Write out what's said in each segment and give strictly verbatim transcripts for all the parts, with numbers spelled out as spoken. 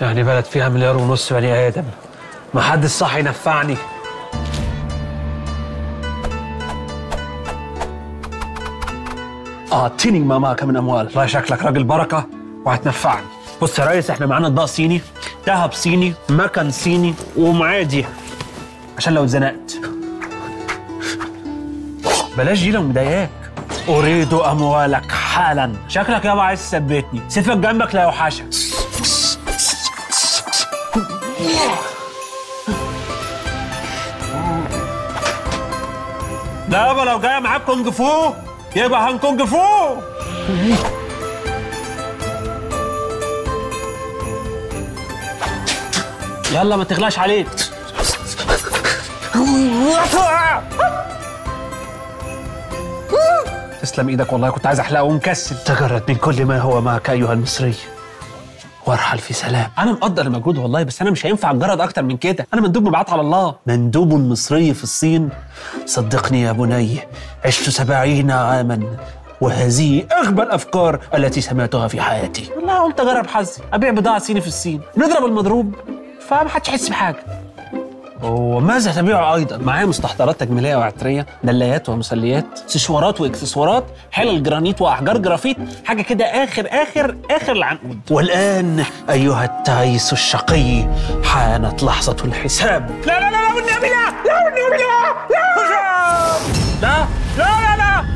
يعني بلد فيها مليار ونص بني ادم، ما حد صح ينفعني. اعطيني ما معك من اموال. والله شكلك راجل بركه وهتنفعني. بص يا ريس، احنا معانا اطباق صيني، ذهب صيني، مكن صيني، ومعايا دي عشان لو اتزنقت. بلاش دي لو مضايقاك. اريد اموالك حالا. شكلك يابا عايز تثبتني. سيفك جنبك لا يوحشك. لا يابا لو جاي معاك كونج فو يبقى هن كونج فو. يلا ما تغلاش عليك. تسلم ايدك والله، كنت عايز احلقه ومكسل. تجرد من كل ما هو معك ايها المصري وارحل في سلام. انا مقدر المجهود والله، بس انا مش هينفع اتجرد اكتر من كده. انا مندوب مبعوث على الله. مندوب مصري في الصين؟ صدقني يا بني، عشت سبعين عاما وهذه اغبى الافكار التي سمعتها في حياتي. والله قلت اجرب حظي، ابيع بضاعه صيني في الصين، نضرب المضروب فمحدش يحس بحاجه. وماذا تبيع ايضا؟ معايا مستحضرات تجميليه وعطريه، دلايات ومسليات، سشوارات واكسسوارات، حلل جرانيت واحجار جرافيت، حاجه كده اخر اخر اخر العنقود. والان ايها التعيس الشقي حانت لحظه الحساب. لا لا لا لا والنبي لا لا والنبي لا لا لا لا لا.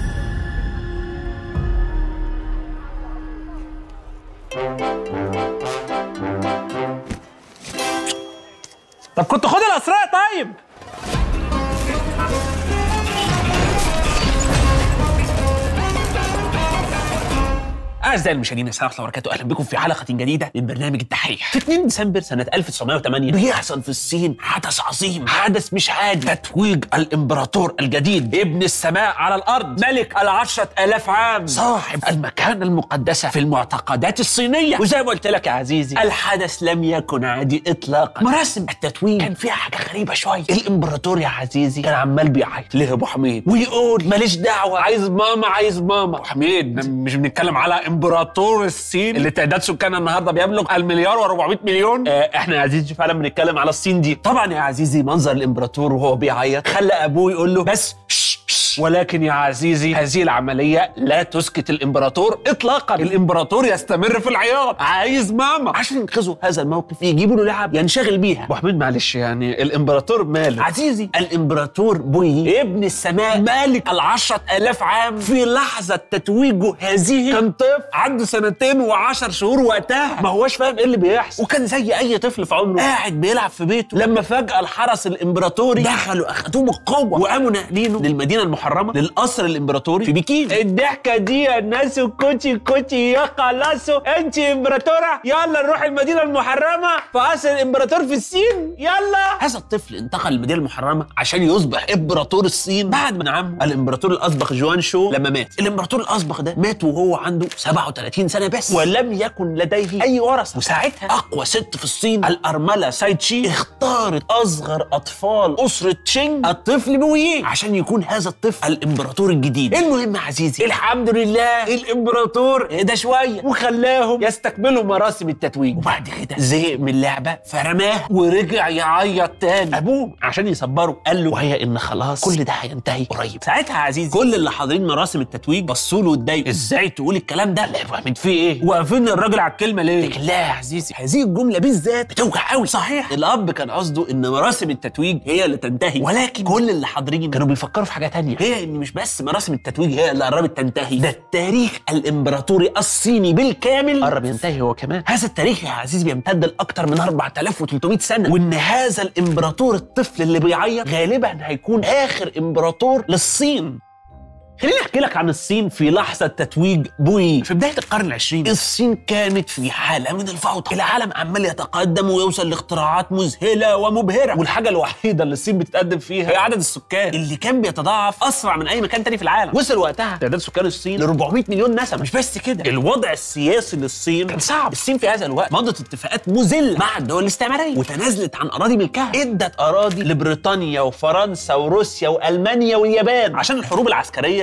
طب كنت خد الاسرار طيب. أعزائي المشاهدين، السلام عليكم ورحمة الله وبركاته. أهلا بكم في حلقة جديدة من برنامج الدحيح. في اتنين ديسمبر سنة ألف وتسعمائة وثمانية بيحصل في الصين حدث عظيم، حدث مش عادي، تتويج الإمبراطور الجديد، ابن السماء على الأرض، ملك العشرة آلاف عام، صاحب المكانة المقدسة في المعتقدات الصينية. وزي ما قلت لك يا عزيزي، الحدث لم يكن عادي إطلاقا. مراسم التتويج كان فيها حاجة غريبة شوية. الإمبراطور يا عزيزي كان عمال بيعيط ليه أبو حميد ويقول ماليش دعوة، عايز ماما عايز ماما. أبو حميد مش بنتكلم على امبراطور الصين اللي تعداد سكانها النهارده بيبلغ المليار وأربعمائة مليون. آه احنا يا عزيزي فعلا بنتكلم على الصين دي. طبعا يا عزيزي منظر الامبراطور وهو بيعيط خلى ابوه يقول له بس شش شش. ولكن يا عزيزي هذه العمليه لا تسكت الامبراطور اطلاقا. الامبراطور يستمر في العياط، عايز ماما. عشان ينقذوا هذا الموقف يجيبوا له لعب ينشغل بيها. ابو حميد معلش، يعني الامبراطور ماله عزيزي؟ الامبراطور بوي ابن السماء مالك العشرة آلاف عام في لحظه تتويجه هذه كان طفل عنده سنتين وعشر شهور وقتها، ما هوش فاهم ايه اللي بيحصل، وكان زي اي طفل في عمره قاعد بيلعب في بيته، لما فجأة الحرس الامبراطوري دخلوا اخدوه بالقوه وقاموا ناقلينه للمدينه المحرمه، للقصر الامبراطوري في بكين. الضحكه دي يا الناس كوتشي كوتشي يا خلاصوا، انت امبراطوره يلا نروح المدينه المحرمه في قصر الامبراطور في الصين يلا. هذا الطفل انتقل للمدينه المحرمه عشان يصبح امبراطور الصين بعد من عمه الامبراطور الاسبق جوان شو لما مات. الامبراطور الاسبق ده مات وهو عنده سبعة وثلاثين سنة بس، ولم يكن لديه أي ورثة. وساعتها أقوى ست في الصين الأرملة ساي تشي اختارت أصغر أطفال أسرة تشينج الطفل بويه عشان يكون هذا الطفل الإمبراطور الجديد. المهم يا عزيزي الحمد لله الإمبراطور اهدى شوية وخلاهم يستكملوا مراسم التتويج، وبعد كده زهق من اللعبة فرماه ورجع يعيط تاني. أبوه عشان يصبره قال له وهي إن خلاص كل ده هينتهي قريب. ساعتها يا عزيزي كل اللي حاضرين مراسم التتويج بصوا له واتضايقوا، إزاي تقول الكلام ده؟ لا يا ابو حميد في ايه؟ واقفين الراجل على الكلمه ليه؟ لكن لا يا عزيزي هذه الجمله بالذات بتوجع قوي. صحيح الاب كان قصده ان مراسم التتويج هي اللي تنتهي، ولكن كل اللي حاضرين كانوا بيفكروا في حاجه ثانيه، هي ان مش بس مراسم التتويج هي اللي قربت تنتهي، ده التاريخ الامبراطوري الصيني بالكامل قرب ينتهي هو كمان. هذا التاريخ يا عزيزي بيمتد لاكثر من أربعة آلاف وثلاثمائة سنه، وان هذا الامبراطور الطفل اللي بيعيط غالبا هيكون اخر امبراطور للصين. خليني احكي لك عن الصين في لحظه تتويج بوي. في بدايه القرن العشرين الصين كانت في حاله من الفوضى، العالم عمال يتقدم ويوصل لاختراعات مذهله ومبهره، والحاجه الوحيده اللي الصين بتتقدم فيها هي عدد السكان اللي كان بيتضاعف اسرع من اي مكان تاني في العالم. وصل وقتها تعداد سكان الصين ل أربعمائة مليون نسمه. مش بس كده، الوضع السياسي للصين كان صعب. الصين في هذا الوقت مضت اتفاقات مذله مع الدول الاستعماريه وتنازلت عن اراضي ملكها، ادت اراضي لبريطانيا وفرنسا وروسيا والمانيا واليابان عشان الحروب العسكريه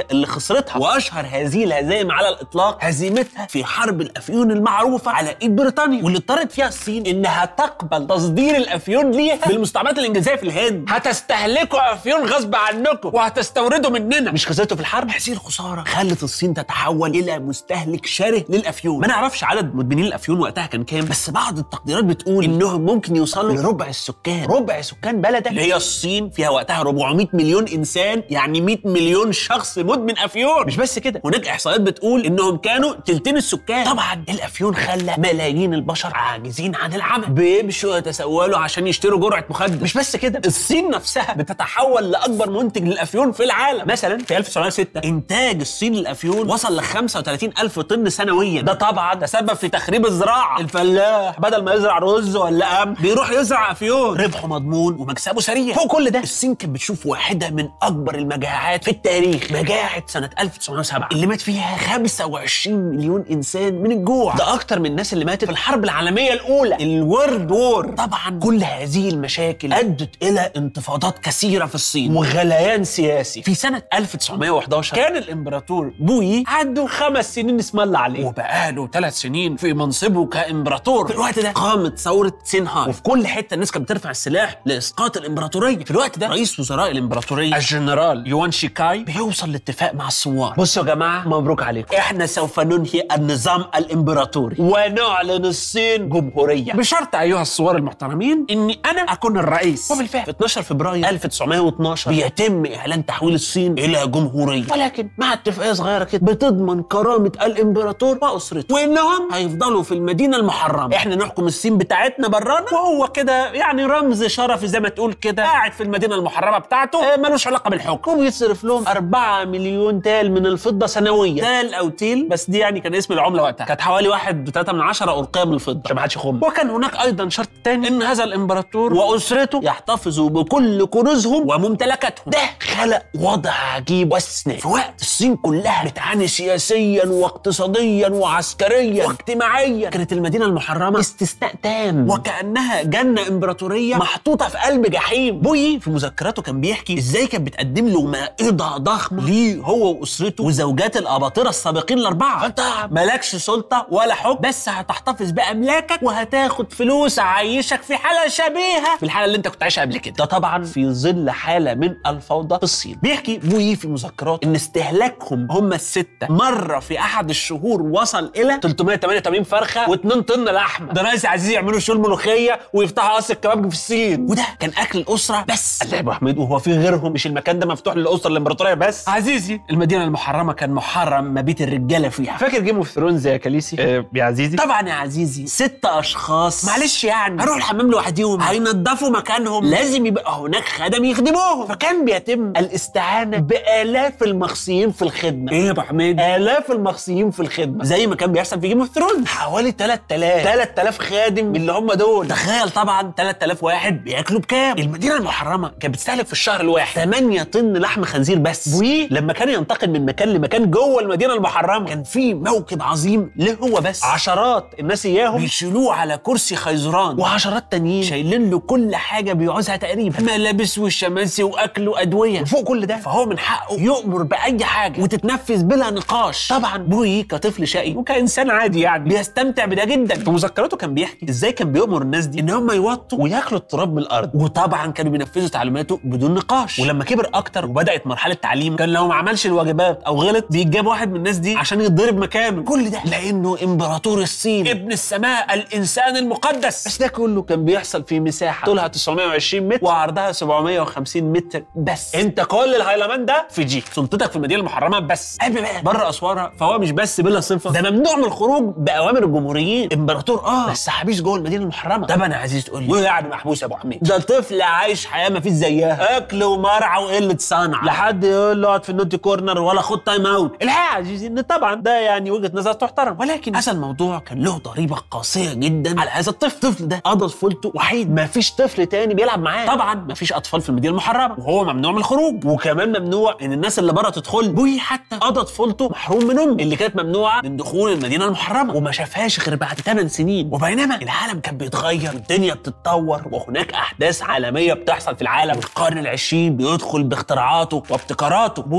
اللي خسرتها، واشهر هذه الهزائم على الاطلاق هزيمتها في حرب الافيون المعروفه على ايد بريطانيا، واللي اضطرت فيها الصين انها تقبل تصدير الافيون ليها بالمستعمرات الانجليزيه في الهند. هتستهلكوا افيون غصب عنكم وهتستوردوا مننا، مش خسرتوا في الحرب. هذه الخساره خلت الصين تتحول الى مستهلك شره للافيون. ما نعرفش عدد مدمنين الافيون وقتها كان كام، بس بعض التقديرات بتقول انهم ممكن يوصلوا لربع السكان. ربع سكان بلدك اللي هي الصين فيها وقتها أربعمائة مليون انسان، يعني مئة مليون شخص مدمن افيون. مش بس كده، هناك احصائيات بتقول انهم كانوا تلتين السكان. طبعا الافيون خلى ملايين البشر عاجزين عن العمل، بيمشوا يتسولوا عشان يشتروا جرعه مخدر. مش بس كده، الصين نفسها بتتحول لاكبر منتج للافيون في العالم. مثلا في ألف وتسعمائة وستة انتاج الصين للافيون وصل ل خمسة وثلاثين ألف طن سنويا. ده طبعا تسبب في تخريب الزراعه. الفلاح بدل ما يزرع رز ولا قمح بيروح يزرع افيون، ربحه مضمون ومكسبه سريع. فوق كل ده الصين كانت بتشوف واحده من اكبر المجاعات في التاريخ، مجاعه سنه ألف وتسعمائة وسبعة اللي مات فيها خمسة وعشرين مليون انسان من الجوع. ده اكتر من الناس اللي ماتت في الحرب العالميه الاولى، الورد وور. طبعا كل هذه المشاكل ادت الى انتفاضات كثيره في الصين وغليان سياسي. في سنه ألف وتسعمائة وأحد عشر كان الامبراطور بويي عنده خمس سنين اسم الله عليه، وبقاله ثلاث سنين في منصبه كامبراطور. في الوقت ده قامت ثوره سينهاي، وفي كل حته الناس كانت بترفع السلاح لاسقاط الامبراطوريه. في الوقت ده رئيس وزراء الامبراطوريه الجنرال يوان شيكاي بيوصل لاتفاق مع الثوار. بصوا يا جماعه، مبروك عليكم، احنا سوف ننهي النظام الامبراطوري ونعلن الصين جمهوريه، بشرط ايها الثوار المحترمين اني انا اكون الرئيس. وبالفعل في اثناشر فبراير ألف وتسعمائة واثناشر بيتم اعلان تحويل الصين الى جمهوريه، ولكن مع اتفاقيه صغيره كده بتضمن كرامه الامبراطور واسرته، وانهم هيفضلوا في المدينه المحرمه. احنا نحكم الصين بتاعتنا برانا، وهو كده يعني رمز شرفي زي ما تقول كده، قاعد في المدينه المحرمه بتاعته، اه ملوش علاقه بالحكم. وبيصرف لهم أربعة مليون تال من الفضه سنويا. تال او تيل بس دي يعني كان اسم العمله وقتها، كانت حوالي واحد وثلاثة من عشرة أورقية من الفضه عشان ما حدش يخم. وكان هناك ايضا شرط تاني، ان هذا الامبراطور واسرته يحتفظوا بكل كنوزهم وممتلكاتهم. ده خلق وضع عجيب واستثنائي في وقت الصين كلها بتعاني سياسيا واقتصاديا وعسكريا واجتماعيا. كانت المدينه المحرمه استثناء تام، وكانها جنه امبراطوريه محطوطه في قلب جحيم. بويي في مذكراته كان بيحكي ازاي كانت بتقدم له مائده ضخمه ليه هو واسرته وزوجات الاباطره السابقين الاربعه. فانت مالكش سلطه ولا حكم، بس هتحتفظ باملاكك وهتاخد فلوس عايشك في حاله شبيهه بالحاله اللي انت كنت عايشها قبل كده. ده طبعا في ظل حاله من الفوضى في الصين. بيحكي بويي في مذكراته ان استهلاكهم هم السته مره في احد الشهور وصل الى ثلاثمائة وثمانية وثمانين فرخه و2 طن لحمه. ده ناس عايزين يعملوا شغل ملوخيه ويفتحوا قصر كبابجي في الصين، وده كان اكل الاسره بس. الله يا ابو حميد، وهو في غيرهم؟ مش المكان ده مفتوح للاسره الامبراطوريه بس؟ عزيزي، المدينه المحرمه كان محرم مبيت الرجاله فيها. فاكر جيم اوف ثرونز يا كاليسي؟ آه يا عزيزي. طبعا يا عزيزي، ست اشخاص معلش يعني هروح الحمام لوحديهم، هينضفوا مكانهم، لازم يبقى هناك خدم يخدموهم. فكان بيتم الاستعانه بالاف المخصيين في الخدمه. ايه يا ابو حميد؟ الاف المخصيين في الخدمه زي ما كان بيحصل في جيم اوف ثرونز. حوالي ثلاثة آلاف ثلاثة آلاف خادم من اللي هم دول. تخيل طبعا ثلاثة آلاف واحد بياكلوا بكام؟ المدينه المحرمه كانت بتستهلك في الشهر الواحد ثمانية طن لحم خنزير بس. ولما كان ينتقل من مكان لمكان جوه المدينه المحرمه كان في موكب عظيم له هو بس، عشرات الناس اياهم بيشيلوه على كرسي خيزران، وعشرات تانيين شايلين له كل حاجه بيعوزها تقريبا، ملابس والشماسي واكل وادويه. وفوق كل ده فهو من حقه يؤمر باي حاجه وتتنفذ بلا نقاش. طبعا بويي كطفل شقي وكانسان عادي يعني بيستمتع بده جدا. في مذكراته كان بيحكي ازاي كان بيؤمر الناس دي ان هم يوطوا وياكلوا التراب من الارض، وطبعا كانوا بينفذوا تعليماته بدون نقاش. ولما كبر اكتر وبدات مرحله تعليم، كان لو ما عملش الواجبات او غلط بيجاب واحد من الناس دي عشان يتضرب مكانه. كل ده لانه امبراطور الصين، ابن السماء، الانسان المقدس. بس ده كله كان بيحصل في مساحه طولها تسعمائة وعشرين متر وعرضها سبعمائة وخمسين متر بس. انت كل الهيلمان ده في جيك، سلطتك في المدينه المحرمه بس. قبل بقى بره اسوارها فهو مش بس بلا صفه، ده ممنوع من الخروج باوامر الجمهوريين. امبراطور اه بس حبيس جوه المدينه المحرمه. طبعا يا عزيز تقول لي يعني محبوس يا ابو حميد؟ ده طفل عايش حياه ما فيش زيها، اكل ومرعى وقله صنعه، لحد يقول له اقعد في النوتي كورنر ولا خد تايم اوت. الحقيقه يا عزيزي ان طبعا ده يعني وجهه نظر تحترم، ولكن هذا الموضوع كان له ضريبه قاسيه جدا على هذا الطفل. الطفل ده قضى طفولته وحيد، ما فيش طفل تاني بيلعب معاه. طبعا ما فيش اطفال في المدينه المحرمه، وهو ممنوع من الخروج، وكمان ممنوع ان الناس اللي بره تدخل. بوي حتى قضى طفولته محروم من امه اللي كانت ممنوعه من دخول المدينه المحرمه، وما شافهاش غير بعد ثمان سنين. وبينما العالم كان بيتغير والدنيا بتتطور وهناك احداث عالميه بتحصل في العالم، والقرن العشرين بيدخل باختراعاته وابتكاراته. بوي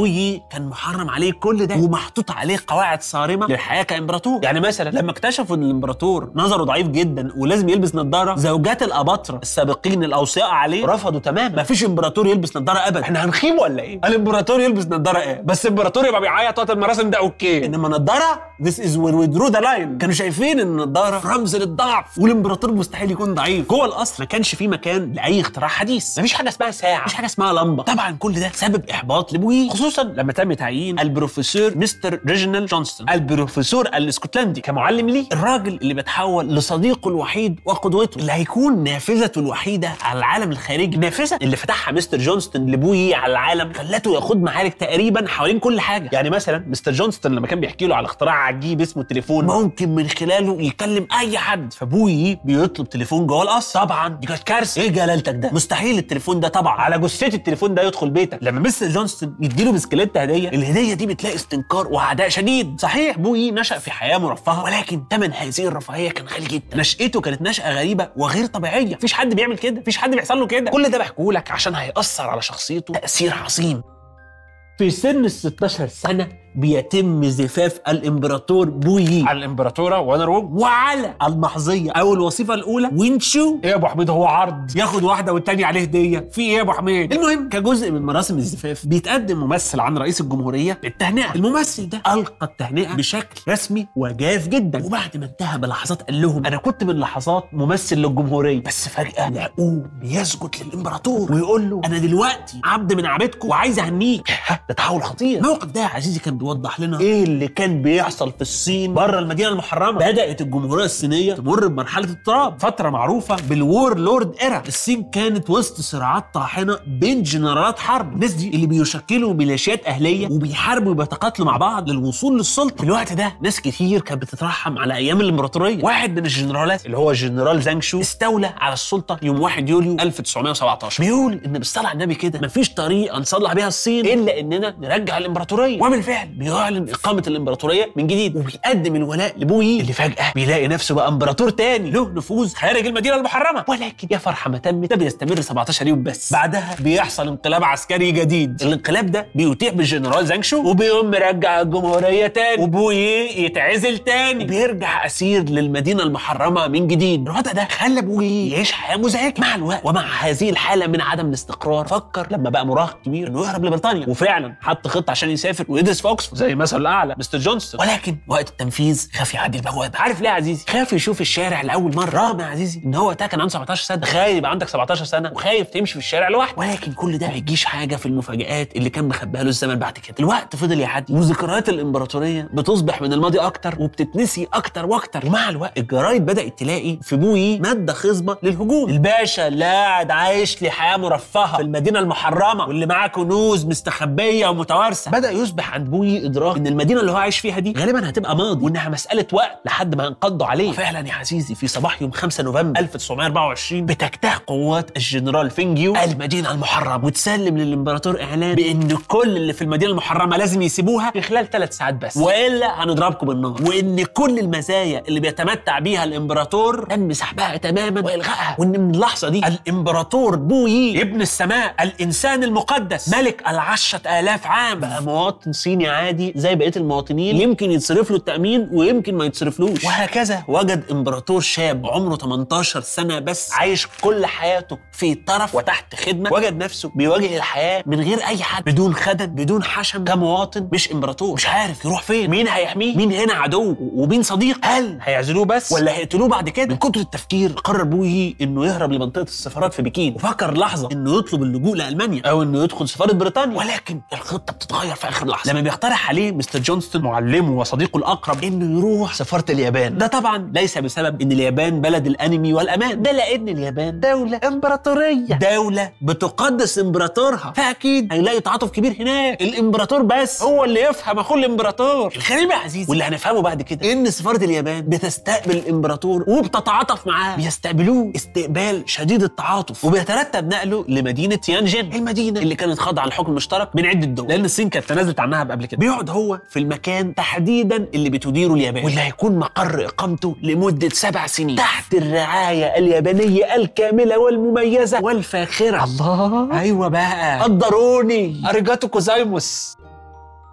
يي كان محرم عليه كل ده ومحطوط عليه قواعد صارمه للحياه كامبراطور. يعني مثلا لما اكتشفوا ان الامبراطور نظره ضعيف جدا ولازم يلبس نظاره، زوجات الاباطره السابقين الاوصياء عليه رفضوا تماما. مفيش امبراطور يلبس نظاره ابدا، احنا هنخيب ولا ايه؟ الامبراطور يلبس نظاره ايه؟ بس الامبراطور يبقى بيعيط وقت المراسم ده اوكي، انما نظاره this is where we drew the line. كانوا شايفين ان النظاره رمز للضعف والامبراطور مستحيل يكون ضعيف. جوه القصر ما كانش في مكان لاي اختراع حديث، مفيش حاجه اسمها ساعه، مفيش حاجه اسمها لمبه. طبعا كل ده سبب احباط لبويي، خصوصا لما تم تعيين البروفيسور مستر ريجينالد جونستون البروفيسور الاسكتلندي كمعلم ليه، الراجل اللي بيتحول لصديقه الوحيد وقدوته اللي هيكون نافذته الوحيده على العالم الخارجي. النافذه اللي فتحها مستر جونستون لبويي على العالم خلته ياخد معارك تقريبا حوالين كل حاجه. يعني مثلا مستر جونستون لما كان بيحكي له على اختراع عجيب اسمه التليفون ممكن من خلاله يكلم اي حد، فبويي بيطلب تليفون جوه القصر. طبعا دي كانت كارثه، ايه جلالتك ده؟ مستحيل التليفون ده طبعا على جثتي التليفون ده يدخل بيتك. لما مستر جونستون يديله بسكليت هديه، الهديه دي بتلاقي استنكار وعداء شديد. صحيح بويي نشأ في حياه مرفهه، ولكن ثمن هذه الرفاهيه كان غالي جدا. نشأته كانت نشأه غريبه وغير طبيعيه، مفيش حد بيعمل كده، مفيش حد بيحصل له كده. كل ده بحكيه لك عشان هيأثر على شخصيته تأثير عظيم. في سن ال ستاشر سنه بيتم زفاف الامبراطور بويي على الامبراطوره ونروج وعلى المحظيه او الوظيفه الاولى وينشو. ايه يا ابو حميد هو عرض ياخد واحده والتاني عليه هديه؟ في ايه يا ابو حميد؟ المهم كجزء من مراسم الزفاف بيتقدم ممثل عن رئيس الجمهوريه للتهنئه. الممثل ده القى التهنئه بشكل رسمي وجاف جدا، وبعد ما انتهى بلحظات قال لهم انا كنت من لحظات ممثل للجمهوريه، بس فجاه لقوه بيسجد للامبراطور ويقول له انا دلوقتي عبد من عبيدكم وعايز اهنيك. ده تحول خطير. الموقف ده يا عزيزي كان بيوضح لنا ايه اللي كان بيحصل في الصين بره المدينه المحرمه. بدات الجمهوريه الصينيه تمر بمرحله اضطراب، فتره معروفه بالوور لورد ايرا. الصين كانت وسط صراعات طاحنه بين جنرالات حرب، الناس دي اللي بيشكلوا ميليشيات اهليه وبيحاربوا وبيتقاتلوا مع بعض للوصول للسلطه. في الوقت ده ناس كتير كانت بتترحم على ايام الامبراطوريه. واحد من الجنرالات اللي هو الجنرال زانغ شو استولى على السلطه يوم واحد يوليو ألف وتسعمائة وسبعة عشر. بيقول ان بالصلاه على النبي كده مفيش طريقه نصلح بيها الصين الا اننا نرجع الامبراطوريه، وبالفعل بيعلن اقامه الامبراطوريه من جديد وبيقدم الولاء لبويي اللي فجاه بيلاقي نفسه بقى امبراطور تاني له نفوذ خارج المدينه المحرمه. ولكن يا فرحه ما تمت، ده بيستمر سبعتاشر يوم بس. بعدها بيحصل انقلاب عسكري جديد. الانقلاب ده بيتيح بالجنرال زانغ شو وبيقوم مرجع الجمهوريه تاني، وبويي يتعزل تاني وبيرجع اسير للمدينه المحرمه من جديد. الوضع ده خلى بويي يعيش حياه مزعجه. مع الوقت ومع هذه الحاله من عدم الاستقرار فكر لما بقى مراهق كبير انه يهرب لبريطانيا، وفعلا حط خطه عشان يسافر ويدرس في اوكسفورد زي مثل الاعلى مستر جونستون. ولكن وقت التنفيذ خاف يعدي البوابه. عارف ليه يا عزيزي؟ خاف يشوف الشارع لاول مره، رغم يا عزيزي ان هو وقتها كان عنده سبعتاشر سنه. تخيل يبقى عندك سبعتاشر سنه وخايف تمشي في الشارع لوحدك. ولكن كل ده ما يجيش حاجه في المفاجآت اللي كان مخبيها له الزمن بعد كده. الوقت فضل يعدي وذكريات الامبراطوريه بتصبح من الماضي اكتر وبتتنسي اكتر واكتر. ومع الوقت الجرايد بدات تلاقي في بويي ماده خصبه للهجوم. الباشا اللي قاعد عايش لي حياه مرفهه في المدينه المحرمه واللي معاه كنوز مستخبيه ومتوارثه، بدا يصبح عند بويي ادراك ان المدينه اللي هو عايش فيها دي غالبا هتبقى ماضي وانها مساله وقت لحد ما ينقضوا عليه. وفعلا يا عزيزي في صباح يوم خمسة نوفمبر ألف وتسعمائة وأربعة وعشرين بتجتاح قوات الجنرال فينجيو المدينه المحرمه وتسلم للامبراطور اعلان بان كل اللي في المدينه المحرمه لازم يسيبوها في خلال ثلاث ساعات بس، والا هنضربكم بالنار. وان كل المزايا اللي بيتمتع بيها الامبراطور تم سحبها تماما والغائها. وان من اللحظه دي الامبراطور بويي ابن السماء الانسان المقدس ملك العشرة آلاف عام بقى مواطن صيني عادي زي بقيه المواطنين، يمكن يتصرف له التامين ويمكن ما يتصرفلوش. وهكذا وجد امبراطور شاب عمره تمنتاشر سنه بس عايش كل حياته في طرف وتحت خدمه، وجد نفسه بيواجه الحياه من غير اي حد، بدون خدم بدون حشم، كمواطن مش امبراطور، مش عارف يروح فين، مين هيحميه، مين هنا عدو ومين صديق، هل هيعزلوه بس ولا هيقتلوه بعد كده؟ من كتر التفكير قرر بويي انه يهرب لمنطقه السفارات في بكين، وفكر لحظه انه يطلب اللجوء لالمانيا او انه يدخل سفاره بريطانيا. ولكن الخطه بتتغير في اخر لحظه لما بيقترح عليه مستر جونستون معلمه وصديقه الاقرب انه يروح سفاره اليابان. ده طبعا ليس بسبب ان اليابان بلد الانمي والامان، ده لان اليابان دوله امبراطوريه، دوله بتقدس امبراطورها، فاكيد هيلاقي تعاطف كبير هناك. الامبراطور بس هو اللي يفهم اخو الامبراطور. الغريب يا عزيزي واللي هنفهمه بعد كده ان سفاره اليابان بتستقبل الامبراطور وبتتعاطف معاه، بيستقبلوه استقبال شديد التعاطف، وبيترتب نقله لمدينه تيانجين، المدينه اللي كانت خاضعه للحكم المشترك من عده دول لان الصين كانت تنازلت عنها قبل كده. بيقعد هو في المكان تحديدا اللي بتديره اليابان واللي هيكون مقر اقامته لمده سبع سنين تحت الرعايه اليابانيه الكامله والمميزه والفاخره. الله، ايوه بقى، قدروني، اريجاتو كوزايموس.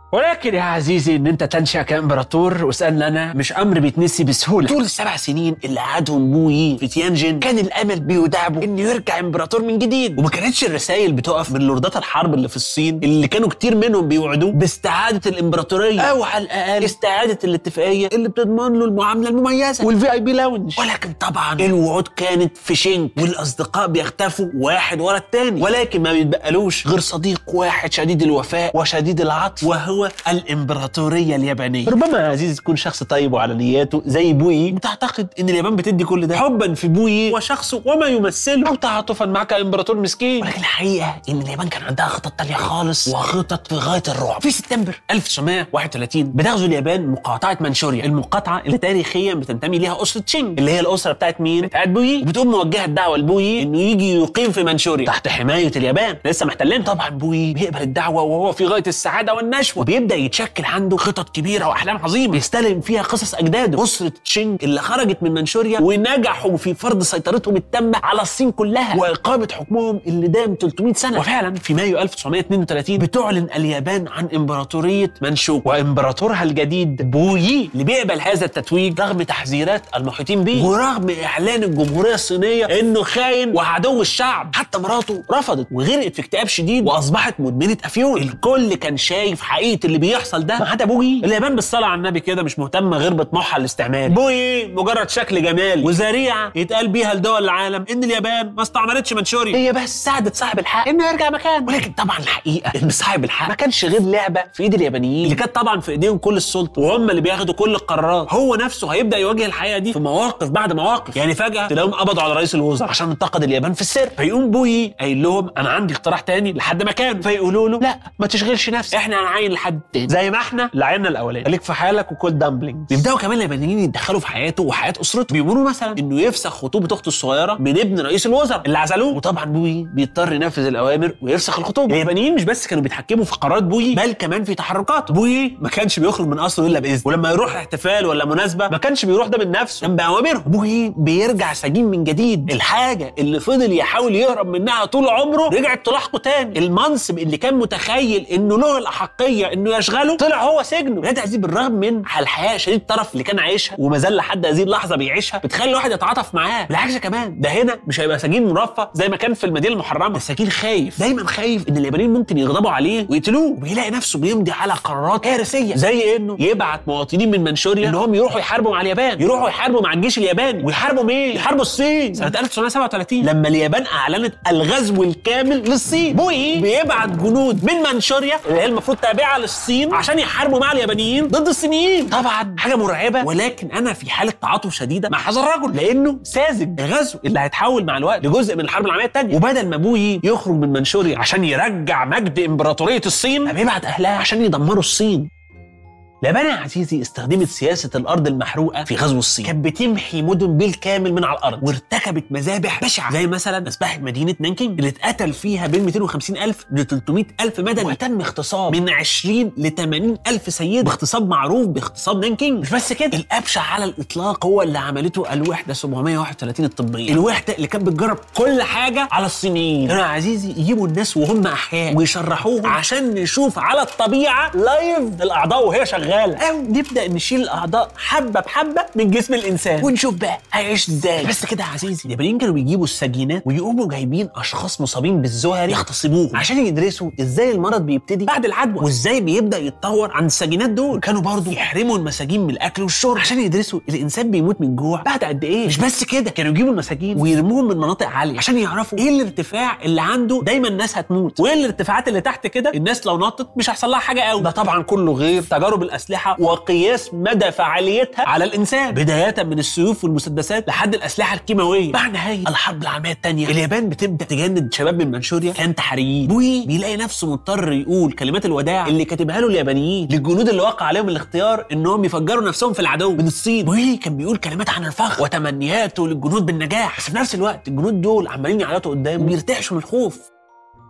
ولكن يا عزيزي ان انت تنشأ كامبراطور واسألنا انا مش امر بيتنسي بسهوله. طول السبع سنين اللي قعدهم بو يي في تيانجن كان الامل بيداعبه انه يرجع امبراطور من جديد، وما كانتش الرسائل بتقف من لوردات الحرب اللي في الصين اللي كانوا كتير منهم بيوعدوه باستعاده الامبراطوريه او على الاقل استعاده الاتفاقيه اللي بتضمن له المعامله المميزه والفي اي بي لاونج. ولكن طبعا الوعود كانت في شنك والاصدقاء بيختفوا واحد ورا الثاني، ولكن ما بيتبقالوش غير صديق واحد شديد الوفاء وشديد العطف وهو الامبراطوريه اليابانيه. ربما يا عزيزي تكون شخص طيب وعلى نياته زي بو يي وتعتقد ان اليابان بتدي كل ده حبا في بو يي وشخصه وما يمثله او تعاطفا معك امبراطور مسكين، ولكن الحقيقه ان اليابان كان عندها خطط تانية خالص وخطط في غايه الرعب. في سبتمبر ألف وتسعمائة وواحد وثلاثين بتغزو اليابان مقاطعه منشوريا، المقاطعه اللي تاريخيا بتنتمي ليها اسره تشينج اللي هي الاسره بتاعت مين؟ بتاعت بو يي، وبتقوم موجهه الدعوه لبو يي انه يجي يقيم في منشوريا تحت حمايه اليابان لسه محتلين. طبعا بو يي بيقبل الدعوه وهو في غايه السعاده والنشوه، وبيبدا يتشكل عنده خطط كبيره واحلام عظيمه يستلم فيها قصص اجداده اسره تشينج اللي خرجت من منشوريا ونجحوا في فرض سيطرتهم التامه على الصين كلها واقامه حكمهم اللي دام ثلاثمائة سنه. وفعلا في مايو ألف وتسعمائة واثنين وثلاثين بتعلن اليابان عن امبراطوريه منشوكو وامبراطورها الجديد بو يي اللي بيقبل هذا التتويج رغم تحذيرات المحيطين به ورغم اعلان الجمهوريه الصينيه انه خاين وعدو الشعب. حتى مراته رفضت وغرقت في اكتئاب شديد واصبحت مدمنه افيون. الكل كان شايف حقيقه اللي بيحصل ده ما عدا بو يي. اليابان بالصلاه على النبي كده مش مهتمه غير بطموحها الاستعماري. بو يي مجرد شكل جمالي وذريعه يتقال بيها لدول العالم ان اليابان ما استعمرتش منشوريا، هي بس ساعدت صاحب الحق انه يرجع مكانه. ولكن طبعا الحقيقه ان صاحب الحق ما كانش غير لعبه في ايد اليابانيين اللي كانت طبعا في ايديهم كل السلطه وهم اللي بياخدوا كل القرارات. هو نفسه هيبدا يواجه الحقيقه دي في مواقف بعد مواقف. يعني فجاه تلاقيهم قبضوا على رئيس الوزراء عشان انتقد اليابان في السر، فيقوم بو يي قايل لهم انا عندي اقتراح تاني لحد مكانه، فيقولوا له لا ما تشغلش نفسك احنا هنعين لحد تاني زي ما احنا لعينا الاولاني، خليك في حالك وكل دامبلينج. بيبداوا كمان اليابانيين يتدخلوا في حياته وحياه اسرته، بيقولوا مثلا انه يفسخ خطوبه اخته الصغيره من ابن رئيس الوزراء اللي عزلوه، وطبعا بو يي بيضطر ينفذ الاوامر ويفسخ الخطوبه. اليابانيين مش بس كانوا بيتحكموا في قرارات بو يي بل كمان في تحركاته. بو يي ما كانش بيخرج من قصره الا باذن، ولما يروح احتفال ولا مناسبه ما كانش بيروح ده من نفسه كان باوامره. بو يي بيرجع سجين من جديد، الحاجه اللي فضل يحاول يهرب منها طول عمره رجعت تلاحقه تاني. المنصب اللي كان متخيل انه له الاحقيه انه يشغله طلع هو سجنه. لا تعذيب بالرغم من الحياه شديد الطرف اللي كان عايشها وما زال لحد هذه اللحظه بيعيشها بتخلي الواحد يتعاطف معاه. بالعكس كمان ده هنا مش هيبقى سجين مرفه زي ما كان في المدينه المحرمه، السجين خايف دايما خايف ان اليابانيين ممكن يغضبوا عليه ويقتلوه، وبيلاقي نفسه بيمضي على قرارات كارثيه زي انه يبعت مواطنين من منشوريا انهم يروحوا يحاربوا مع اليابان، يروحوا يحاربوا مع الجيش الياباني. ويحاربوا مين؟ يحاربوا الصين. سنه ألف وتسعمائة وسبعة وثلاثين لما اليابان اعلنت الغزو الكامل للصين، بو يي بيبعت جنود من منشوريا اللي هي المفروض تابعه للصين عشان يحاربوا مع اليابانيين ضد الصينيين. طبعا حاجه مرعبه، ولكن انا في حاله تعاطف شديده مع هذا الرجل لانه ساذج. الغزو اللي هيتحول مع الوقت لجزء من الحرب العالميه الثانيه، وبدل ما بو يي يخرج من منشوريا عشان يرجع مجد امبراطوريه الصين بيبعت اهلها عشان يدمروا الصين. اليابان يا عزيزي استخدمت سياسة الأرض المحروقة في غزو الصين، كانت بتمحي مدن بالكامل من على الأرض وارتكبت مذابح بشعة زي مثلا مذبحة مدينة نانكينج اللي اتقتل فيها بين مئتين وخمسين ألف ل ثلاثمائة ألف مدني، وتم اغتصاب من عشرين ل ثمانين ألف سيدة باغتصاب معروف باغتصاب نانكينج. مش بس كده، الأبشع على الإطلاق هو اللي عملته الوحدة سبعمائة وواحد وثلاثين الطبية، الوحدة اللي كانت بتجرب كل حاجة على الصينيين. كانوا يا عزيزي يجيبوا الناس وهم أحياء ويشرحوهم عشان نشوف على الطبيعة لايف الأعضاء وهي شغالة، او نبدا نشيل الاعضاء حبه بحبه من جسم الانسان ونشوف بقى هيعيش ازاي. بس كده يا عزيزي، اليابانيين كانوا بيجيبوا السجينات ويقوموا جايبين اشخاص مصابين بالزهري يغتصبوهم عشان يدرسوا ازاي المرض بيبتدي بعد العدوى وازاي بيبدا يتطور عند السجينات دول. كانوا برضو يحرموا المساجين من الاكل والشرب عشان يدرسوا الانسان بيموت من الجوع بعد قد ايه. مش بس كده، كانوا يجيبوا المساجين ويرموهم من مناطق عاليه عشان يعرفوا ايه الارتفاع اللي عنده دايما الناس هتموت، وايه الارتفاعات اللي تحت كده الناس لو نطت مش هيحصل لها حاجه قوي. ده طبعا كله غير تجارب الاسلحه وقياس مدى فعاليتها على الانسان، بدايه من السيوف والمسدسات لحد الاسلحه الكيماويه. بعد نهايه الحرب العالميه الثانيه اليابان بتبدا تجند شباب من منشوريا كان تحريين. بو يي بيلاقي نفسه مضطر يقول كلمات الوداع اللي كاتبها له اليابانيين للجنود اللي وقع عليهم الاختيار انهم يفجروا نفسهم في العدو من الصين. بو يي كان بيقول كلمات عن الفخر وتمنياته للجنود بالنجاح، بس في نفس الوقت الجنود دول عمالين يعيطوا قدامه وبيرتعشوا من الخوف.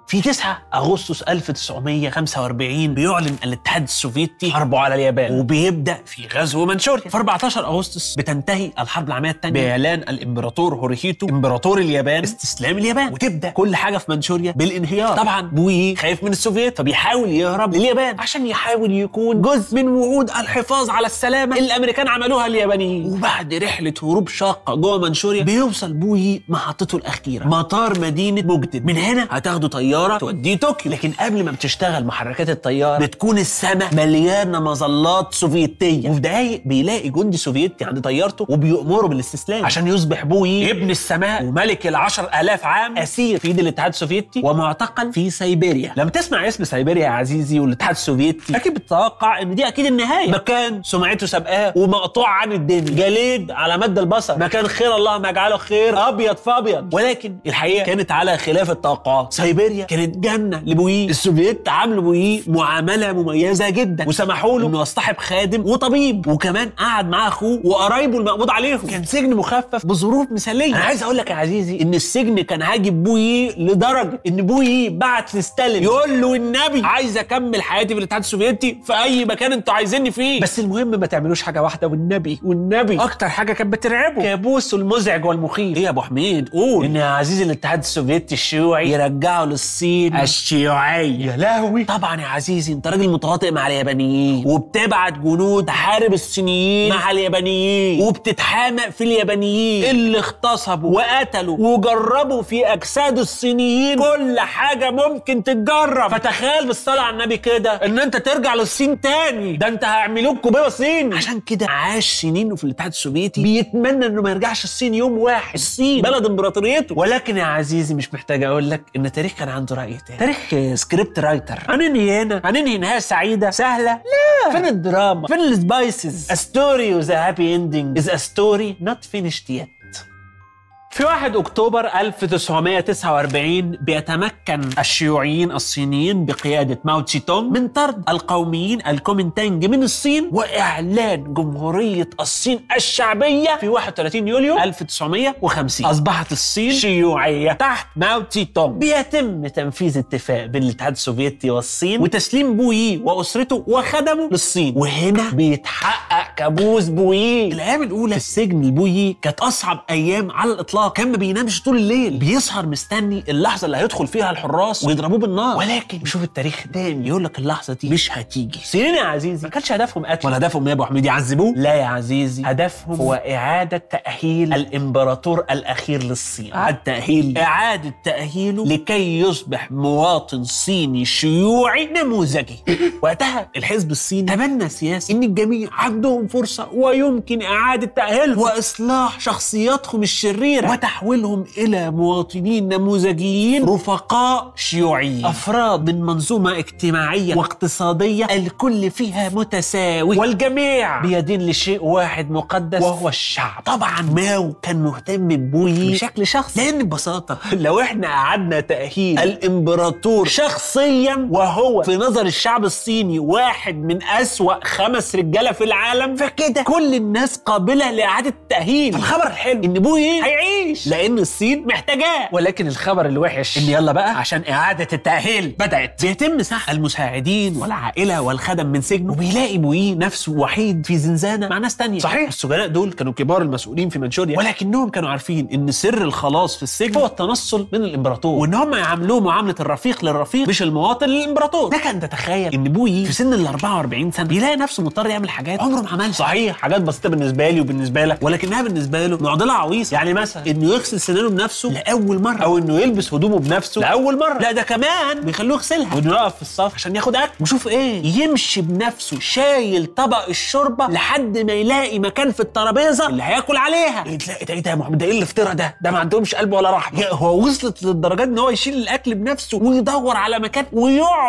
في تسعة أغسطس ألف وتسعمية وخمسة وأربعين بيعلن الاتحاد السوفيتي حربه على اليابان وبيبدأ في غزو منشوريا. في أربعتاشر أغسطس بتنتهي الحرب العالمية الثانية بإعلان الإمبراطور هوريهيتو إمبراطور اليابان استسلام اليابان، وتبدأ كل حاجة في منشوريا بالانهيار. طبعا بويي خايف من السوفييت فبيحاول يهرب لليابان عشان يحاول يكون جزء من وعود الحفاظ على السلامة اللي الأمريكان عملوها لليابانيين. وبعد رحلة هروب شاقة جوه منشوريا بيوصل بويي محطته الأخيرة مطار مدينة موجدن. من هنا هتاخدوا طيارة توديه طوكيو، لكن قبل ما بتشتغل محركات الطيارة بتكون السماء مليانة مظلات سوفيتية، وفي دقايق بيلاقي جندي سوفيتي عند طيارته وبيأمره بالاستسلام عشان يصبح بويي ابن السماء وملك العشر آلاف عام، أسير في ايد الاتحاد السوفيتي ومعتقل في سيبيريا. لما تسمع اسم سيبيريا يا عزيزي والاتحاد السوفيتي اكيد بتتوقع ان دي اكيد النهاية، مكان سمعته سابقاه ومقطوع عن الدنيا، جليد على مد البصر، مكان خير الله ما يجعله خير، ابيض في ابيض. ولكن الحقيقة كانت على خلاف التوقعات. سيبيريا كانت جنة لبويي. السوفييت عاملوا بويي معاملة مميزة جدا وسمحوا له انه يصطحب خادم وطبيب، وكمان قعد معاه اخوه وقرايبه المقبوض عليهم. كان سجن مخفف بظروف مثالية. انا عايز اقول لك يا عزيزي ان السجن كان عاجب بويي لدرجة ان بويي بعت لستالين يقول له النبي عايز اكمل حياتي في الاتحاد السوفيتي في اي مكان انتوا عايزيني فيه، بس المهم ما تعملوش حاجة واحدة والنبي والنبي. اكتر حاجة كانت بترعبه كابوسه المزعج والمخيف. ايه يا ابو حميد؟ قول ان يا عزيزي الاتحاد السوفيتي الشيوعي يرجعه للصين الشيوعية. يا لهوي. طبعا يا عزيزي انت راجل متواطئ مع اليابانيين وبتبعت جنود تحارب الصينيين مع اليابانيين وبتتحامق في اليابانيين اللي اغتصبوا وقتلوا وجربوا في اجساد الصينيين كل حاجة ممكن تتجرب. فتخيل بالصلاة على النبي كده ان انت ترجع للصين تاني، ده انت هيعملوك كوبايه صيني. عشان كده عاش سنين في الاتحاد السوفيتي بيتمنى انه ما يرجعش الصين يوم واحد. الصين بلد امبراطوريته. ولكن يا عزيزي مش محتاج اقول لك ان التاريخ كان عنده راي تاني. تاريخ سكريبت رايتر. هننهي هنا هننهي نهايه سعيده سهله؟ لا. فين الدراما؟ فين السبايسز؟ A story with a happy ending is a story not finished yet. في واحد أكتوبر ألف وتسعمية وتسعة وأربعين بيتمكن الشيوعيين الصينيين بقيادة ماو تسي تونغ من طرد القوميين الكومينتانج من الصين وإعلان جمهورية الصين الشعبية في واحد وثلاثين يوليو ألف وتسعمية وخمسين. أصبحت الصين شيوعية تحت ماو تسي تونغ. بيتم تنفيذ اتفاق بين الاتحاد السوفيتي والصين وتسليم بويي وأسرته وخدمه للصين، وهنا بيتحقق كابوس بويي. الأيام الأولى في السجن البويي كانت أصعب أيام على الإطلاق. كان ما بينامش طول الليل، بيسهر مستني اللحظه اللي هيدخل فيها الحراس ويضربوه بالنار. ولكن شوف التاريخ تاني يقول لك اللحظه دي مش هتيجي. الصينيين يا عزيزي ما كانش هدفهم قتل ولا هدفهم يا ابو حميد يعذبوه، لا يا عزيزي، هدفهم هو اعاده تاهيل الامبراطور الاخير للصين. اعاده تاهيل اعاده تاهيله لكي يصبح مواطن صيني شيوعي نموذجي. وقتها الحزب الصيني تبنى سياسه ان الجميع عندهم فرصه ويمكن اعاده تاهيلهم واصلاح شخصياتهم الشريره وتحويلهم إلى مواطنين نموذجيين رفقاء شيوعيين، أفراد من منظومة اجتماعية واقتصادية الكل فيها متساوي والجميع بيدين لشيء واحد مقدس وهو الشعب. طبعا ماو كان مهتم ببويي بشكل شخصي، لأن ببساطة لو احنا قعدنا تأهيل الإمبراطور شخصيا وهو في نظر الشعب الصيني واحد من أسوأ خمس رجالة في العالم، فكده كل الناس قابلة لإعادة التأهيل. الخبر الحلو إن بويي هيعيش لان الصين محتاجاه، ولكن الخبر الوحش ان يلا بقى عشان اعاده التاهيل بدات. بيتم سحب المساعدين والعائله والخدم من سجنه وبيلاقي بويي نفسه وحيد في زنزانه مع ناس تانية. صحيح السجناء دول كانوا كبار المسؤولين في منشوريا، ولكنهم كانوا عارفين ان سر الخلاص في السجن هو التنصل من الامبراطور، وان هم يعاملوه معامله الرفيق للرفيق مش المواطن للامبراطور. لك ان تتخيل ان بويي في سن ال أربعة وأربعين سنه بيلاقي نفسه مضطر يعمل حاجات عمره ما عملها. صحيح حاجات بسيطه بالنسبه لي وبالنسبه لك، ولكنها بالنسبه له معضله عويصه. يعني مثلا انه يغسل سنانه بنفسه لاول مره، او انه يلبس هدومه بنفسه لاول مره، لا ده كمان بيخلوه يغسلها، وانه يقف في الصف عشان ياخد اكل، وشوف ايه يمشي بنفسه شايل طبق الشوربه لحد ما يلاقي مكان في الترابيزه اللي هياكل عليها. إيه تلاقي ايه ده يا محمد؟ ده ايه الافتراء ده؟ ده ما عندهمش قلب ولا رحمه. هو وصلت للدرجات ان هو يشيل الاكل بنفسه ويدور على مكان ويقعد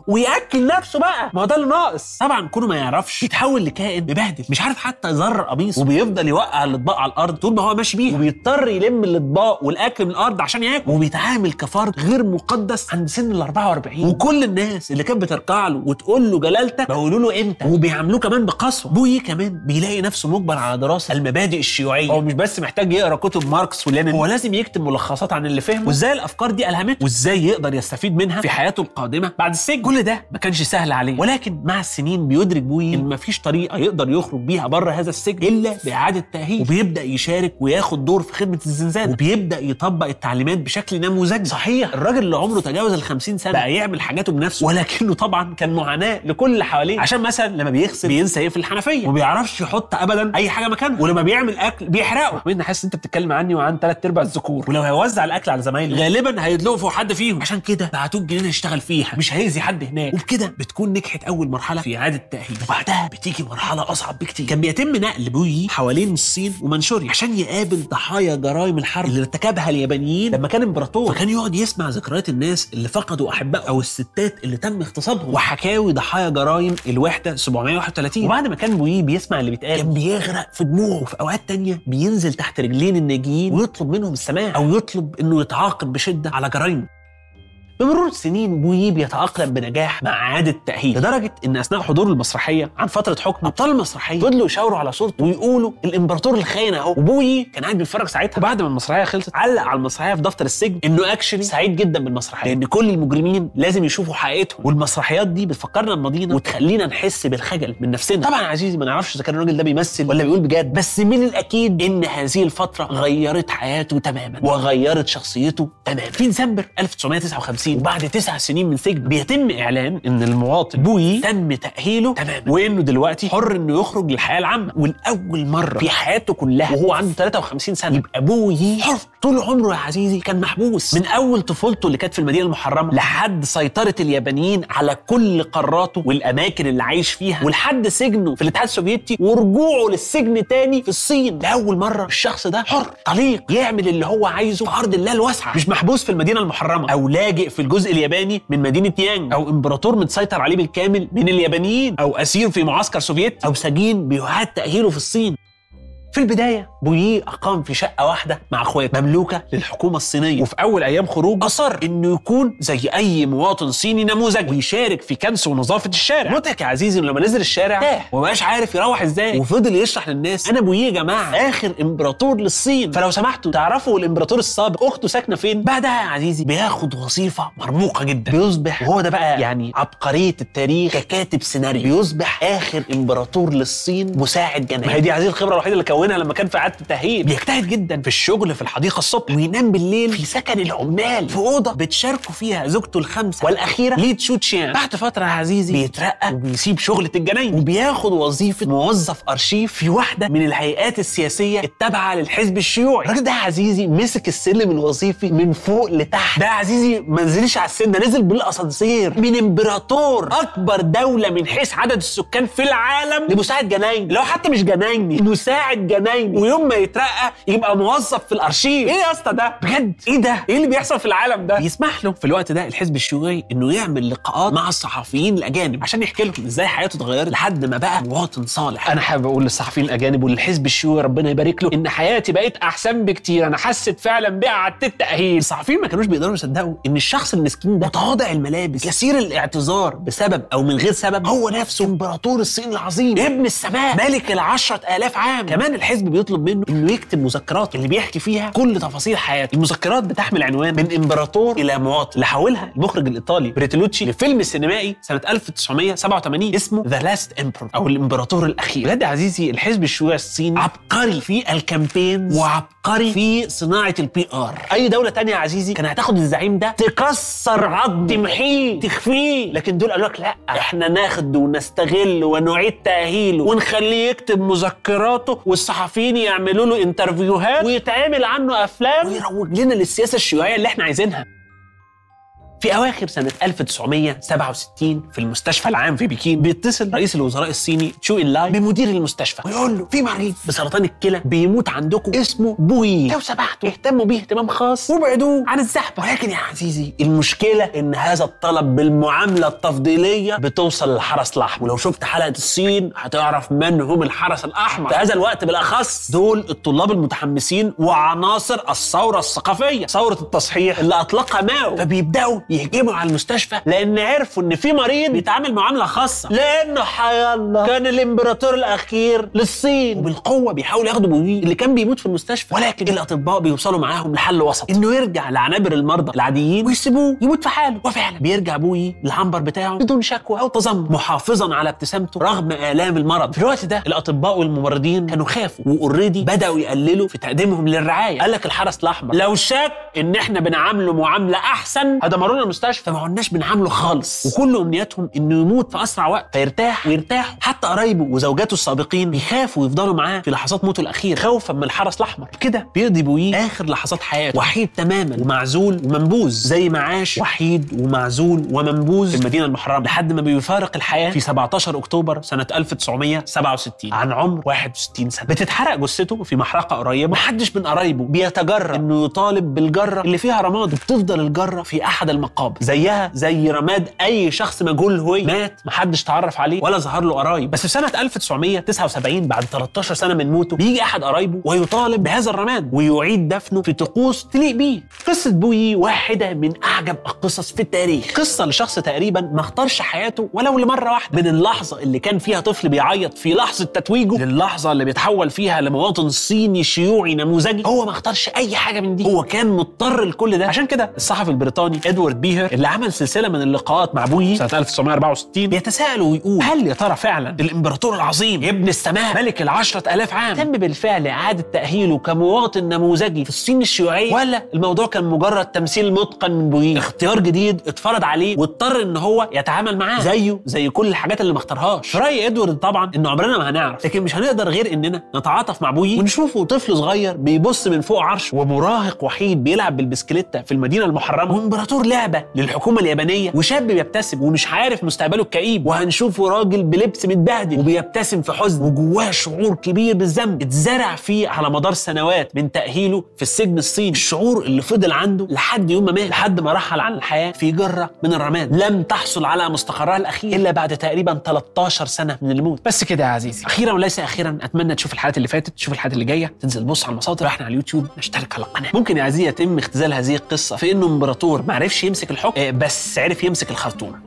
وياكل نفسه بقى، ما هو ده اللي ناقص. طبعا كونه ما يعرفش يتحول لكائن مبهدل مش عارف حتى يزرر قميصه، وبيفضل يوقع الاطباق على الارض طول ما هو ماشي بيها، وبيضطر يلم الاطباق والاكل من الارض عشان ياكل، وبيتعامل كفرد غير مقدس عند سن ال أربعة وأربعين. وكل الناس اللي كانت بتركع له وتقول له جلالتك بيقولوا له امتى، وبيعاملوه كمان بقسوه. بويي كمان بيلاقي نفسه مجبر على دراسه المبادئ الشيوعيه. هو مش بس محتاج يقرا كتب ماركس ولينين، هو لازم يكتب ملخصات عن اللي فهمه وازاي الافكار دي الهمته وازاي يقدر يستفيد منها في حياته القادمه بعد السجن. كل ده ما كانش سهل عليه، ولكن مع السنين بيدرك بويي ان مفيش طريقه يقدر يخرج بيها بره هذا السجن الا باعاده تاهيل، وبيبدا يشارك وياخد دور في خدمه الزنزانه، وبيبدا يطبق التعليمات بشكل نموذجي. صحيح الراجل اللي عمره تجاوز ال خمسين سنه بقى يعمل حاجاته بنفسه، ولكنه طبعا كان معاناه لكل اللي حواليه. عشان مثلا لما بيغسل بينسى يقفل الحنفيه، وما بيعرفش يحط ابدا اي حاجه مكانها، ولما بيعمل اكل بيحرقه. وين حاسس انت بتتكلم عني وعن ثلاث ارباع الذكور، ولو هيوزع الاكل على زمايله غالبا هيدلقوا فوق حد فيهم، عشان كده بعتوه الجنينه يشتغل فيها مش هيأذي حد هناك. وبكده بتكون نجحت اول مرحله في اعاده التاهيل، وبعدها بتيجي مرحله اصعب بكتير. كان بيتم نقل بويي حوالين الصين ومنشوريا عشان يقابل ضحايا جرائم الحرب اللي ارتكبها اليابانيين لما كان امبراطور، فكان يقعد يسمع ذكريات الناس اللي فقدوا احبائهم او الستات اللي تم اغتصابهم، وحكاوي ضحايا جرائم الوحده سبعمية وواحد وثلاثين. وبعد ما كان بويي بيسمع اللي بيتقال كان بيغرق في دموعه، وفي اوقات تانية بينزل تحت رجلين الناجيين ويطلب منهم السماح او يطلب انه يتعاقب بشده على جرائمه. بمرور السنين بويي بيتأقلم بنجاح مع إعادة التأهيل، لدرجة إن أثناء حضور المسرحية عن فترة حكم أبطال المسرحية فضلوا يشاوروا على صورته ويقولوا الإمبراطور الخاين أهو. وبويي كان قاعد بيتفرج ساعتها، وبعد ما المسرحية خلصت علق على المسرحية في دفتر السجن إنه أكشلي سعيد جدا بالمسرحية، لأن كل المجرمين لازم يشوفوا حقيقتهم، والمسرحيات دي بتفكرنا بماضينا وتخلينا نحس بالخجل من نفسنا. طبعا يا عزيزي ما نعرفش إذا كان الراجل ده بيمثل ولا بيقول بجد، بس من الأكيد إن هذه الفترة غيرت حياته تماما وغيرت شخصيته تماما. في ديسمبر ألف وتسعمية وتسعة وخمسين وبعد تسع سنين من سجن بيتم اعلان ان المواطن بويي تم تاهيله تماما، وانه دلوقتي حر انه يخرج للحياه العامه. والاول مره في حياته كلها وهو عنده ثلاثة وخمسين سنه يبقى بويي حر. طول عمره يا عزيزي كان محبوس، من اول طفولته اللي كانت في المدينه المحرمه لحد سيطره اليابانيين على كل قاراته والاماكن اللي عايش فيها، ولحد سجنه في الاتحاد السوفيتي ورجوعه للسجن تاني في الصين. لاول مره الشخص ده حر طليق يعمل اللي هو عايزه في ارض الله الواسعه، مش محبوس في المدينه المحرمه او لاجئ في الجزء الياباني من مدينه يانج، او امبراطور متسيطر عليه بالكامل من اليابانيين، او اسير في معسكر سوفيتي، او سجين بيعاد تاهيله في الصين. في البداية بويي أقام في شقة واحدة مع أخواته مملوكة للحكومة الصينية، وفي أول أيام خروج أصر إنه يكون زي أي مواطن صيني نموذج ويشارك في كنس ونظافة الشارع. مضحك يا عزيزي إنه لما نزل الشارع تاه ومبقاش عارف يروح إزاي، وفضل يشرح للناس أنا بويي يا جماعة آخر إمبراطور للصين، فلو سمحتوا تعرفوا الإمبراطور السابق أخته ساكنة فين. بعدها يا عزيزي بياخد وظيفة مرموقة جدا، بيصبح وهو ده بقى يعني عبقرية التاريخ ككاتب سيناريو، بيصبح آخر إمبراطور للصين مساعد جنائي. ما هي دي عزيزي الخبرة الوحيدة اللي كونها لما كان في اعاده التاهيل. بيجتهد جدا في الشغل في الحديقه الصبح، وينام بالليل في سكن العمال في اوضه بتشاركوا فيها زوجته الخامسه والاخيره لي تشو تشيان. بعد فتره يا عزيزي بيترقى وبيسيب شغله الجناين وبياخد وظيفه موظف ارشيف في واحده من الهيئات السياسيه التابعه للحزب الشيوعي. الراجل ده يا عزيزي مسك السلم الوظيفي من فوق لتحت. ده يا عزيزي ما نزلش على السن، ده نزل بالاسانسير من امبراطور اكبر دوله من حيث عدد السكان في العالم لمساعد جناين، لو حتى مش جنايني مساعد جنايني، ويوم ما يترقى يبقى موظف في الارشيف. ايه يا اسطى ده بجد؟ ايه ده؟ ايه اللي بيحصل في العالم ده؟ بيسمح له في الوقت ده الحزب الشيوعي انه يعمل لقاءات مع الصحفيين الاجانب عشان يحكي لهم ازاي حياته اتغيرت لحد ما بقى مواطن صالح. انا حابب اقول للصحفيين الاجانب وللحزب الشيوعي ربنا يبارك له ان حياتي بقت احسن بكتير، انا حسيت فعلا باعاده التاهيل. الصحفيين ما كانوش بيقدروا يصدقوا ان الشخص المسكين ده متواضع الملابس كثير الاعتذار بسبب او من غير سبب هو نفسه امبراطور الصين العظيم ابن السماء ملك العشرة آلاف عام. كمان الحزب بيطلب منه انه يكتب مذكرات اللي بيحكي فيها كل تفاصيل حياته. المذكرات بتحمل عنوان من امبراطور الى مواطن، اللي حولها المخرج الايطالي بريتولوتشي لفيلم سينمائي سنه ألف وتسعمية سبعة وثمانين اسمه ذا لاست امبرور او الامبراطور الاخير. بجد يا عزيزي الحزب الشيوعي الصيني عبقري في الكامبينز وعبقري في صناعه البي ار. اي دوله تانية يا عزيزي كان هتاخد الزعيم ده تكسر عض تمحيه تخفيه، لكن دول قالوا لك لا، احنا ناخده ونستغل ونعيد تاهيله ونخليه يكتب مذكراته والصحفيين يعملوا له انترفيوهات ويتعمل عنه افلام ويروج لنا للسياسه الشيوعيه اللي احنا عايزينها. في اواخر سنه ألف وتسعمية سبعة وستين في المستشفى العام في بكين بيتصل رئيس الوزراء الصيني تشو إنلاي بمدير المستشفى ويقول له في مريض بسرطان الكلى بيموت عندكم اسمه بوي، لو سمحتوا اهتموا بيه اهتمام خاص وابعدوه عن الزحمه. ولكن يا عزيزي المشكله ان هذا الطلب بالمعامله التفضيليه بتوصل للحرس الاحمر، ولو شفت حلقه الصين هتعرف من هم الحرس الاحمر. في هذا الوقت بالاخص دول الطلاب المتحمسين وعناصر الثوره الثقافيه، ثوره التصحيح اللي اطلقها ماو، فبيبداوا يهجموا على المستشفى لان عرفوا ان في مريض بيتعامل معامله خاصه، لانه حي الله كان الامبراطور الاخير للصين وبالقوه بيحاولوا ياخدوا بويه اللي كان بيموت في المستشفى. ولكن الاطباء بيوصلوا معاهم لحل وسط، انه يرجع لعنابر المرضى العاديين ويسيبوه يموت في حاله. وفعلا بيرجع بويه للعنبر بتاعه بدون شكوى او تذمر، محافظا على ابتسامته رغم الام المرض. في الوقت ده الاطباء والممرضين كانوا خافوا واوريدي بداوا يقللوا في تقديمهم للرعايه. قال لك الحرس الاحمر لو شك ان احنا بنعامله معامله احسن هدمرونا المستشفى، فما عدناش بنعامله خالص، وكل امنياتهم انه يموت في اسرع وقت فيرتاح ويرتاحوا. حتى قرايبه وزوجاته السابقين بيخافوا يفضلوا معاه في لحظات موته الاخيره خوفا من الحرس الاحمر. كده بيقضي بويه اخر لحظات حياته وحيد تماما ومعزول ومنبوذ، زي ما عاش وحيد ومعزول ومنبوذ في المدينه المحرمه لحد ما بيفارق الحياه في سبعتاشر اكتوبر سنه ألف وتسعمية سبعة وستين عن عمر واحد وستين سنه. بتتحرق جثته في محرقه قريبه، محدش من قرايبه بيتجرأ انه يطالب بالجره اللي فيها رماد، وبتفضل الجره في احد المقابر زيها زي رماد اي شخص مجهول الهويه مات محدش تعرف عليه ولا ظهر له قرايب. بس في سنه ألف وتسعمية تسعة وسبعين بعد تلتاشر سنه من موته بيجي احد قرايبه ويطالب بهذا الرماد ويعيد دفنه في طقوس تليق بيه. قصه بويي واحده من اعجب القصص في التاريخ، قصه لشخص تقريبا ما اختارش حياته ولو لمره واحده، من اللحظه اللي كان فيها طفل بيعيط في لحظه تتويجه للحظه اللي بيتحول فيها لمواطن صيني شيوعي نموذجي. هو ما اختارش اي حاجه من دي، هو كان مضطر لكل ده. عشان كده الصحفي البريطاني ادوارد بيهر اللي عمل سلسله من اللقاءات مع بويي سنه ألف وتسعمية أربعة وستين بيتساءل ويقول هل يا ترى فعلا الامبراطور العظيم ابن السماء ملك العشرة آلاف عام تم بالفعل اعاده تاهيله كمواطن نموذجي في الصين الشيوعيه، ولا الموضوع كان مجرد تمثيل متقن من بويي، اختيار جديد اتفرض عليه واضطر ان هو يتعامل معاه زيه زي كل الحاجات اللي ما اختارهاش؟ في راي ادوارد طبعا انه عمرنا ما هنعرف، لكن مش هنقدر غير اننا نتعاطف مع بويي ونشوفه طفل صغير بيبص من فوق عرش ومراهق وحيد بيلعب بالبسكليته في المدينه المحرمه، وامبراطور لعبه للحكومه اليابانيه، وشاب بيبتسم ومش عارف مستقبله الكئيب، وهنشوفه راجل بلبس متبهدل وبيبتسم في حزن وجواه شعور كبير بالذنب اتزرع فيه على مدار سنوات من تاهيله في السجن الصيني، الشعور اللي فضل عنده لحد يوم ما مات، لحد ما رحل عن الحياه في جره من الرماد لم تحصل على مستقرها الاخير الا بعد تقريبا تلتاشر سنه من الموت. بس كده يا عزيزي، اخيرا وليس اخيرا اتمنى تشوف الحلقات اللي فاتت، تشوف الحلقات اللي جايه، تنزل تبص على المصادر، احنا على اليوتيوب، نشترك على القناه. ممكن يا عزيزي يتم اختزال هذه القصه في انه امبراطور ما عرفش يمسك الحكم بس عرف يمسك الخرطوم.